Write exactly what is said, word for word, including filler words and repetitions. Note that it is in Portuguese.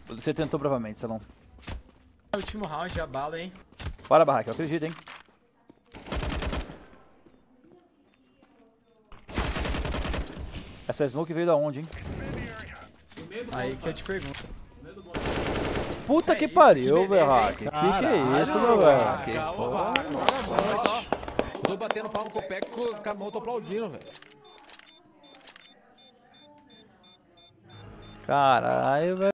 Você tentou provavelmente, Salão. Último round, já bala, hein? Bora, Barraca, eu acredito, hein? Essa smoke veio da onde, hein? Aí que eu te pergunto. Puta que isso, pariu, que beleza, Barraca. Que que é isso, meu velho? Calma, calma. Tô batendo palmo com o pé com a mão, tô aplaudindo, velho. Caralho, velho.